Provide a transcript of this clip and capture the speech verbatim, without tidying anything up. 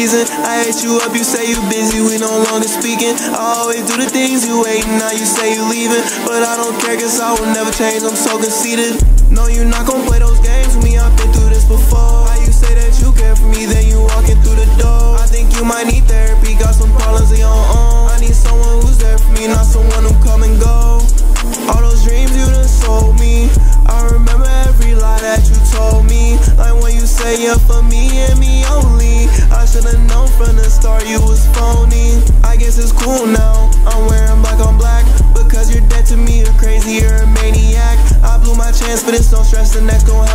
reason. I hit you up, you say you busy, we no longer speaking. I always do the things you hate, now you say you leaving. But I don't care, cause I will never change, I'm so conceited. No, you not gon' play those games with me, I've been through this before. How you say that you care for me, then you walking through the door. I think you might need therapy, got some problems of your own. I need someone who's there for me, not someone who come and go. All those dreams you done sold me, I remember every lie that you told me. Like when you say you're for me and me only. I should've known from the start you was phony. I guess it's cool now, I'm wearing black on black. Because you're dead to me, you're crazy, you're a maniac. I blew my chance, but it's no stress, the next gon'